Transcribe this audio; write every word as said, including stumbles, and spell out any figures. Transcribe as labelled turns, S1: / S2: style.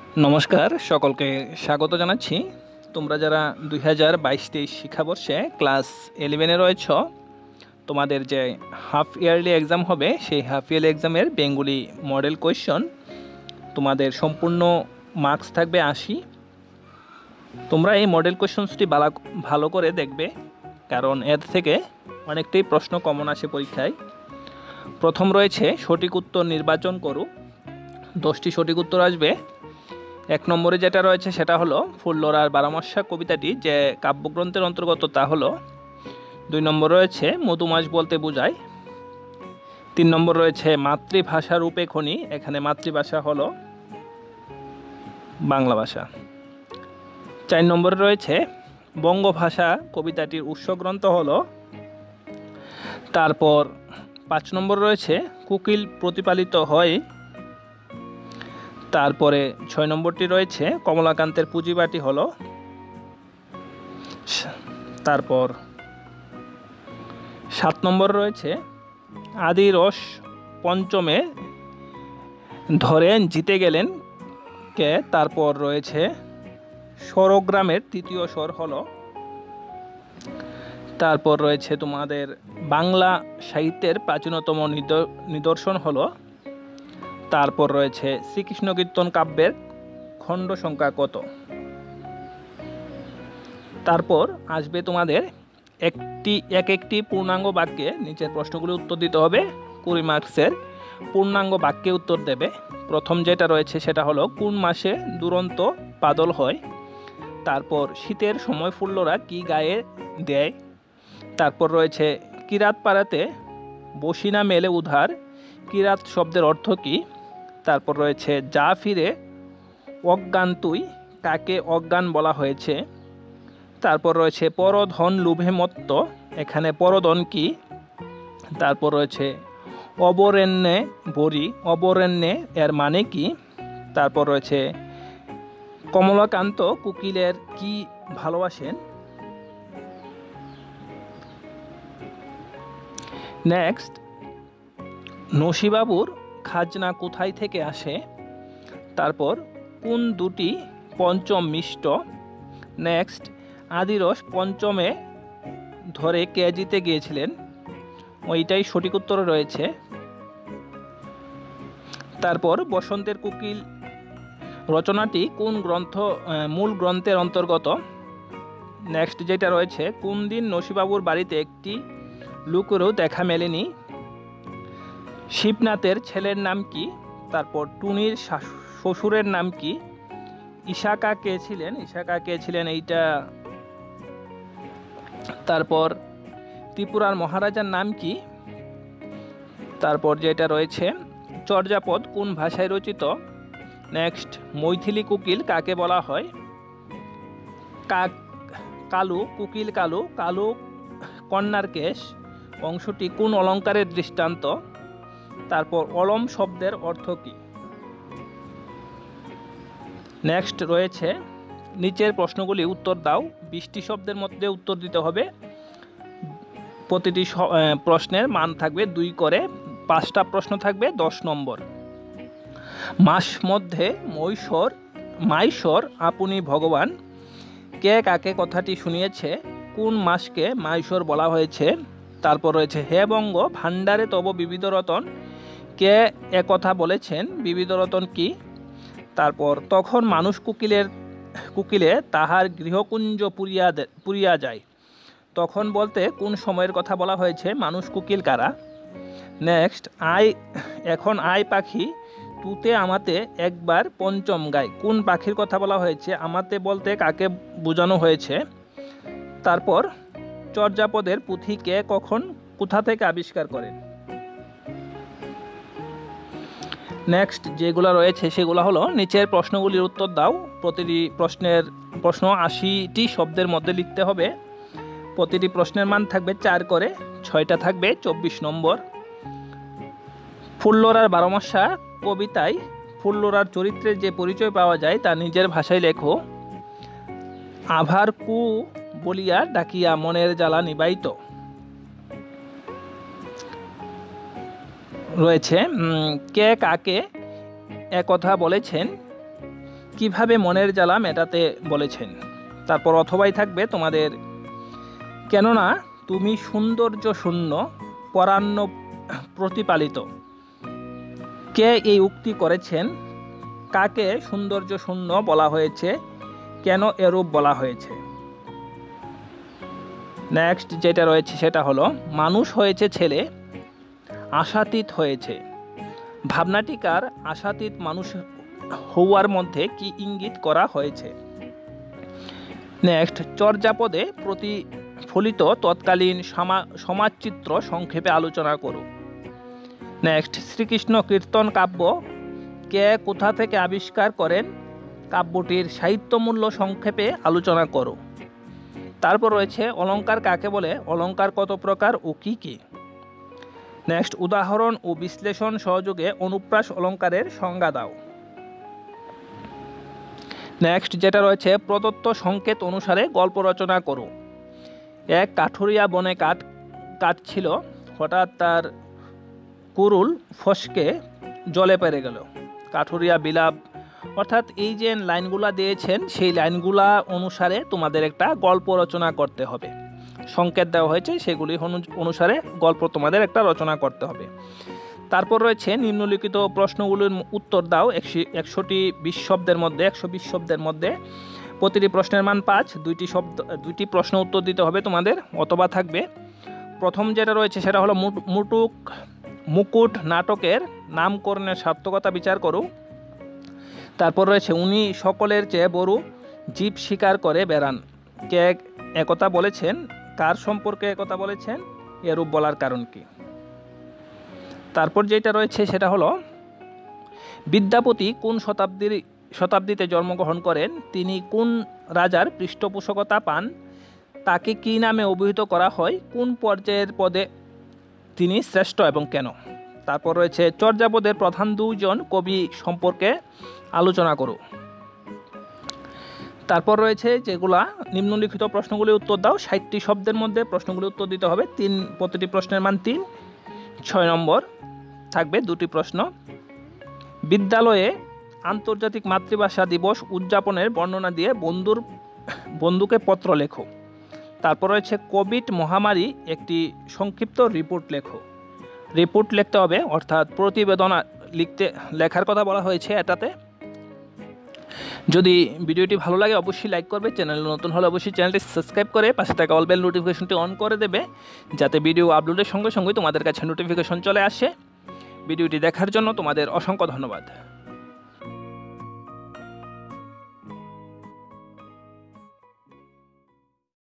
S1: নমস্কার, সকলকে স্বাগত জানাচ্ছি। তোমরা যারা দুই হাজার বাইশ তেইশ শিক্ষাবর্ষে ক্লাস ইলেভেনে রয়েছ, তোমাদের যে হাফ ইয়ারলি এক্সাম হবে সেই হাফ ইয়ারলি এক্সামের বেঙ্গলি মডেল কোয়েশ্চন, তোমাদের সম্পূর্ণ মার্কস থাকবে আশি। তোমরা এই মডেল কোয়েশ্চনসটি ভালো ভালো করে দেখবে, কারণ এর থেকে অনেকটাই প্রশ্ন কমন আসে পরীক্ষায়। প্রথম রয়েছে সঠিক উত্তর নির্বাচন করো, দশটি সঠিক উত্তর আসবে। এক নম্বরে যেটা রয়েছে সেটা হলো ফুল্লরার বারোমাসা কবিতাটি যে কাব্যগ্রন্থের অন্তর্গত তা হলো। দুই নম্বর রয়েছে মধুমাস বলতে বোঝায়। তিন নম্বর রয়েছে মাতৃভাষা রূপে খনি, এখানে মাতৃভাষা হলো বাংলা ভাষা। চার নম্বরে রয়েছে বঙ্গভাষা কবিতাটির উৎসগ্রন্থ হলো। তারপর পাঁচ নম্বর রয়েছে কোকিল প্রতিপালিত হয়। তারপরে ছয় নম্বরটি রয়েছে কমলাকান্তের পুঁজিবাটি হলো। তারপর সাত নম্বর রয়েছে আদি রস পঞ্চমে ধরে জিতে গেলেন কে। তারপর রয়েছে স্বরগ্রামের তৃতীয় স্বর হলো। তারপর রয়েছে তোমাদের বাংলা সাহিত্যের প্রাচীনতম নিদর্শন হলো। তারপর রয়েছে শ্রীকৃষ্ণ কীর্তন কাব্যের খণ্ড সংখ্যা কত। তারপর আসবে তোমাদের একটি এক একটি পূর্ণাঙ্গ বাক্যে নিচের প্রশ্নগুলি উত্তর দিতে হবে। কুড়ি মার্কসের পূর্ণাঙ্গ বাক্যে উত্তর দেবে। প্রথম যেটা রয়েছে সেটা হলো কোন মাসে দুরন্ত বাদল হয়। তারপর শীতের সময় ফুল্লরা কি গায়ে দেয়। তারপর রয়েছে কিরাত পাড়াতে বসিনা মেলে উধার, কিরাত শব্দের অর্থ কী। তারপর রয়েছে যা ফিরে অজ্ঞান তুই, কাকে অজ্ঞান বলা হয়েছে। তারপর রয়েছে পরধন লোভে মত্ত, এখানে পরধন কি। তারপর রয়েছে অবরেণ্যে বরি, অবরেণ্যে এর মানে কি। তারপর রয়েছে কমলাকান্ত কোকিলের কি ভালোবাসেন। নেক্সট, নসিবাবুর খাজনা কোথায় থেকে আসে। তারপর কোন দুটি পঞ্চম মিষ্ট। নেক্সট, আদিরস পঞ্চমে ধরে কে জিতে গিয়েছিলেন, ওইটাই সঠিক উত্তর রয়েছে। তারপর বসন্তের কোকিল রচনাটি কোন গ্রন্থ মূল গ্রন্থের অন্তর্গত। নেক্সট যেটা রয়েছে কোন দিন নসিবাবুর বাড়িতে একটি লুকেরও দেখা মেলেনি। শিবনাথের ছেলের নাম কি। তারপর টুনির শ্বশুরের নাম কি। ইশাকা কে ছিলেন, ইশাকা কে ছিলেন এইটা। তারপর ত্রিপুরার মহারাজার নাম কি। তারপর যেটা রয়েছে চর্যাপদ কোন ভাষায় রচিত। নেক্সট, মৈথিলি কোকিল কাকে বলা হয়। কাক কালু কোকিল কালু, কালু কন্যার কেশ অংশটি কোন অলঙ্কারের দৃষ্টান্ত। তারপর অলম শব্দের অর্থ কী। নেক্সট রয়েছে নিচের প্রশ্নগুলি উত্তর দাও। বিশটি শব্দের মধ্যে উত্তর দিতে হবে। প্রতিটি প্রশ্নের মান থাকবে দুই করে, পাঁচটা প্রশ্ন থাকবে দশ নম্বর। মাস মধ্যে মৈশর মাইশর আপনি ভগবান, কে কাকে কথাটি শুনিয়েছে। কোন মাসকে মাইশর বলা হয়েছে। তারপর রয়েছে হে বঙ্গ ভাণ্ডারে তব বিবিধ রতন, কে একথা বলেছেন, বিবিধ রতন কি। তারপর তখন মানুষ কোকিলের কোকিলে তাহার গৃহকুঞ্জ পুরিয়া পুরিয়া যায়, তখন বলতে কোন সময়ের কথা বলা হয়েছে, মানুষ কোকিল কারা। নেক্সট, আই এখন আই পাখি তুতে আমাতে একবার পঞ্চম গায়, কোন পাখির কথা বলা হয়েছে, আমাতে বলতে কাকে বোঝানো হয়েছে। তারপর চর্যাপদের পুঁথি কে কখন কোথা থেকে আবিষ্কার করেন। নেক্সট যেগুলো রয়েছে সেগুলো হলো নিচের প্রশ্নগুলির উত্তর দাও। প্রতিটি প্রশ্নের প্রশ্ন আশিটি শব্দের মধ্যে লিখতে হবে। প্রতিটি প্রশ্নের মান থাকবে চার করে, ছয়টা থাকবে চব্বিশ নম্বর। ফুল্লরার বারোমাসা কবিতায় ফুল্লরার চরিত্রের যে পরিচয় পাওয়া যায় তা নিজের ভাষায় লেখো। আভার কু বলিয়া ডাকিয়া মনের জ্বালা নিবাইত। রয়েছে কে কাকে একথা বলেছেন, কিভাবে মনের জ্বালা মেটাতে বলেছেন। তারপর অথবাই থাকবে তোমাদের কেননা তুমি সৌন্দর্য শূন্য পরান্ন প্রতিপালিত। কে এই উক্তি করেছেন, কাকে সৌন্দর্য শূন্য বলা হয়েছে, কেন এরূপ বলা হয়েছে। নেক্সট যেটা রয়েছে সেটা হলো মানুষ হয়েছে ছেলে আশাতীত হয়েছে। ভাবনাটিকার আশাতীত মানুষ হওয়ার মধ্যে কি ইঙ্গিত করা হয়েছে। নেক্সট চর্যাপদে প্রতিফলিত তৎকালীন সমাজচিত্র সংক্ষেপে আলোচনা করো। নেক্সট শ্রীকৃষ্ণ কীর্তন কাব্য কে কোথা থেকে আবিষ্কার করেন, কাব্যটির সাহিত্যমূল্য সংক্ষেপে আলোচনা করো। তারপর রয়েছে অলঙ্কার কাকে বলে, অলঙ্কার কত প্রকার ও কি কি। নেক্সট উদাহরণ ও বিশ্লেষণ সহযোগে অনুপ্রাস অলঙ্কারের সংজ্ঞা দাও। নেক্সট যেটা রয়েছে প্রদত্ত সংকেত অনুসারে গল্প রচনা করো। এক কাঠুরিয়া বনে কাঠ কাটছিল, হঠাৎ তার কুরুল ফসকে জলে পেরে গেল। কাঠুরিয়া বিলাপ, অর্থাৎ এই যে লাইনগুলা দিয়েছেন সেই লাইনগুলা অনুসারে তোমাদের একটা গল্প রচনা করতে হবে। সংকেত দেওয়া হয়েছে সেগুলি অনুসারে গল্প তোমাদের একটা রচনা করতে হবে। তারপর রয়েছে নিম্নলিখিত প্রশ্নগুলির উত্তর দাও একশোটি বিশ শব্দের মধ্যে একশো বিশ শব্দের মধ্যে। প্রতিটি প্রশ্নের মান পাঁচ, দুইটি শব্দ দুইটি প্রশ্ন উত্তর দিতে হবে তোমাদের। অথবা থাকবে প্রথম যেটা রয়েছে সেটা হলো মুটুক মুকুট নাটকের নামকরণের সার্থকতা বিচার করো। তারপর রয়েছে উনি সকলের চেয়ে বড় জীব শিকার করে বেড়ান, কে একথা বলেছেন, কার সম্পর্কে একথা বলেছেন, এরূপ বলার কারণ কি। তারপর যেটা রয়েছে সেটা হলো বিদ্যাপতি কোন শতাব্দীর শতাব্দীতে জন্মগ্রহণ করেন, তিনি কোন রাজার পৃষ্ঠপোষকতা পান, তাকে কী নামে অভিহিত করা হয়, কোন পর্যায়ের পদে তিনি শ্রেষ্ঠ এবং কেন। তারপর রয়েছে চর্যাপদের প্রধান দুজন কবি সম্পর্কে আলোচনা করো। তারপর রয়েছে যেগুলা নিম্নলিখিত প্রশ্নগুলির উত্তর দাও। ষাটটি শব্দের মধ্যে প্রশ্নগুলি উত্তর দিতে হবে। তিন প্রতিটি প্রশ্নের মান তিন। ছয় নম্বর থাকবে দুটি প্রশ্ন। বিদ্যালয়ে আন্তর্জাতিক মাতৃভাষা দিবস উদযাপনের বর্ণনা দিয়ে বন্ধুর বন্ধুকে পত্র লেখো। তারপর রয়েছে কোভিড মহামারী একটি সংক্ষিপ্ত রিপোর্ট লেখো। রিপোর্ট লিখতে হবে, অর্থাৎ প্রতিবেদন লিখতে লেখার কথা বলা হয়েছে এটাতে। যদি ভিডিওটি ভালো লাগে অবশ্যই লাইক করবে, চ্যানেল নতুন হলে অবশ্যই চ্যানেলটি সাবস্ক্রাইব করে পাশে থাকা অল বেল নোটিফিকেশনটি অন করে দেবে, যাতে ভিডিও আপলোডের সঙ্গে সঙ্গে তোমাদের কাছে নোটিফিকেশন চলে আসে। ভিডিওটি দেখার জন্য তোমাদের অসংখ্য ধন্যবাদ।